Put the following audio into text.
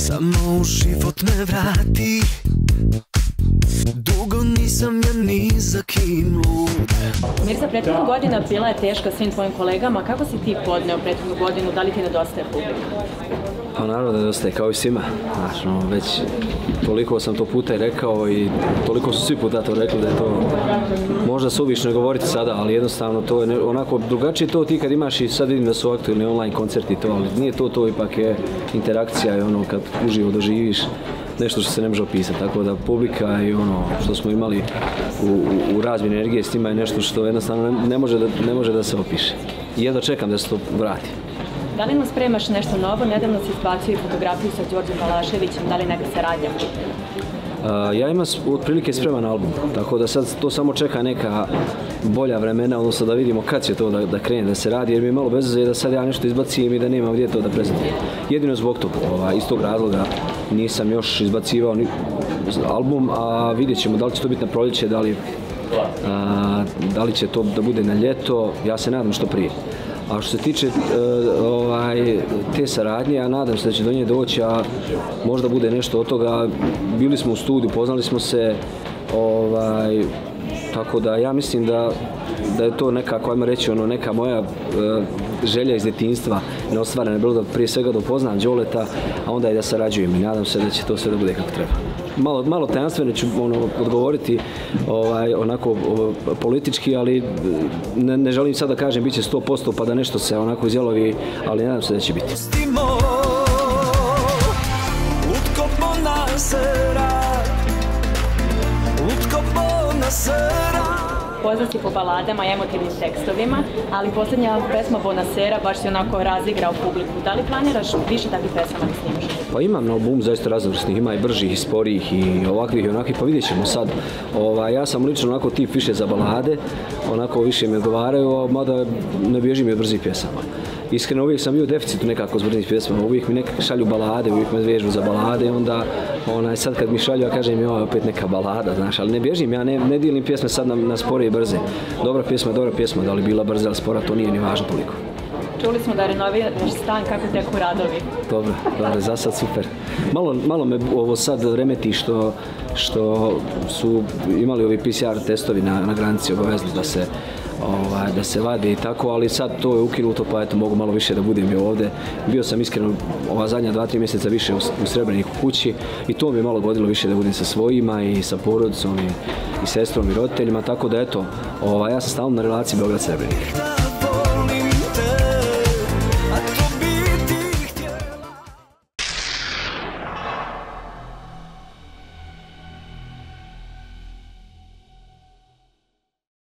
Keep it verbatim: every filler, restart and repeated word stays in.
Samo u život me vrati. Dugo nisam ja ni za kim lud. Mirza, prethodna godina bila je teška svim tvojim kolegama. Kako si ti podneo prethodnu godinu? Da li ti nedostaje publika? Pa naravno da nedostaje, kao i svima. Znači, no, već toliko sam to puta i rekao i toliko su svi puta to rekli da je to možda suvišno govoriti sada, ali jednostavno to je ne, onako drugačije to ti kad imaš i sad vidim da su aktualni online koncerti to, ali nije to to, ipak je interakcija i ono kad uživo doživiš nešto što se ne može opisati, tako da publika i ono što smo imali u, u, u razmjeni energije s njima je nešto što jednostavno ne, ne, može da, ne može da se opiše. I jedno čekam da se to vrati. Da li nam spremaš nešto novo? Nedavno si izbacio i fotografiju sa Đorđem Balaševićem, da li neka saradnja? Uh, ja imam otprilike spreman album, tako da sad to samo čeka neka bolja vremena, odnosno da vidimo kad će to da, da krene da se radi, jer mi je malo bez veze da sad ja nešto izbacim i da nemam gdje to da prezentujem. Jedino zbog tog, ovaj, iz tog razloga nisam još izbacivao ni album, a vidjet ćemo da li će to biti na proljeće, da li, a, da li će to da bude na ljeto, ja se nadam što prije. A što se tiče uh, ovaj, te saradnje, ja nadam se da će do nje doći, a možda bude nešto od toga. Bili smo u studiju, poznali smo se, ovaj, tako da ja mislim da, da je to nekako, ajmo reći, ono, neka moja uh, želja iz djetinjstva neostvarena, bilo da prije svega da upoznam Đoleta, a onda i da sarađujem i nadam se da će to sve da bude kako treba. Malo, malo tajanstveno ću ono, odgovoriti ovaj, onako o, politički, ali ne, ne želim sad da kažem bit će sto posto pa da nešto se onako izjalovi, ali nadam se da će biti. Poznat si po baladama i emotivnim tekstovima, ali posljednja pesma Bonasera baš si onako razigrao publiku. Da li planiraš više takvih pesama da snimaš? Pa imam na albumu zaista raznovrsnih, ima i bržih i sporijih i ovakvih i onakvih, pa vidjet ćemo sad. Ovaj, ja sam lično onako tip više za balade, onako više mi odgovaraju, mada ne bježim i od brzih pjesama. Iskreno uvijek sam bio u deficitu nekako s brzih pjesama, uvijek mi nekako šalju balade, uvijek me vežu za balade, onda onaj, sad kad mi šalju ja kažem joj opet neka balada, znaš, ali ne bježim, ja ne, ne dijelim pjesme sad na, na spore i brze. Dobra pjesma je dobra pjesma, da li bila brza ili spora, to nije ni važno toliko. Čuli smo da renoviraš stan, kako teku radovi? Dobro, dobro, za sad super. Malo, malo me ovo sad remeti što, što su imali ovi P C R testovi na, na granici, obavezli da se Ovaj, da se vade i tako, ali sad to je ukinuto, pa eto mogu malo više da budem i ovdje. Bio sam iskreno ova zadnja dva, tri mjeseca više u, u Srebreniku kući i to mi je malo godilo više da budem sa svojima i sa porodicom i, i sestrom i roditeljima, tako da eto, ovaj, ja sam stalno na relaciji Beograd-Srebrenik.